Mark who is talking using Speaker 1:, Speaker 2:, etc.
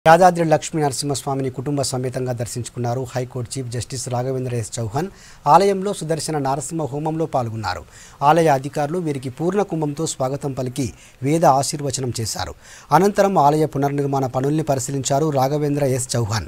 Speaker 1: Yadadri Lakshmi Narasimha Swamy కుటుంబ సమేతంగా దర్శించుకున్నారు. High court chief justice Raghavendra Chauhan ఆలయంలో సుదర్శన నరసింహ హోమంలో పాల్గొన్నారు. ఆలయ అధికారులు వీరికి పూర్ణ కుంభంతో స్వాగతం పలికి వేద ఆశీర్వచనం చేశారు. అనంతరం ఆలయ పునర్నిర్మాణ పనుల్ని పరిశీలించారు Raghavendra చౌహాన్.